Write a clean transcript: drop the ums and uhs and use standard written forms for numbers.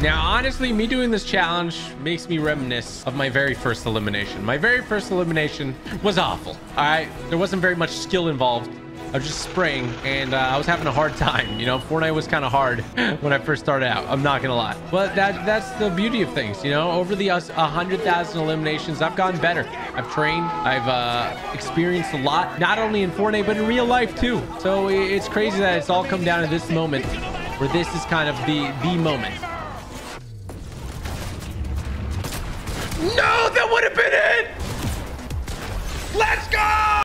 Now, honestly, me doing this challenge makes me reminisce of my very first elimination. My very first elimination was awful. All right, there wasn't very much skill involved. I was just spraying, and I was having a hard time. You know, Fortnite was kind of hard when I first started out. I'm not gonna lie, but that's the beauty of things. You know, over the 100,000 eliminations, I've gotten better. I've trained. I've experienced a lot, not only in Fortnite but in real life too. So it's crazy that it's all come down to this moment, where this is kind of the moment. No, that would have been it. Let's go.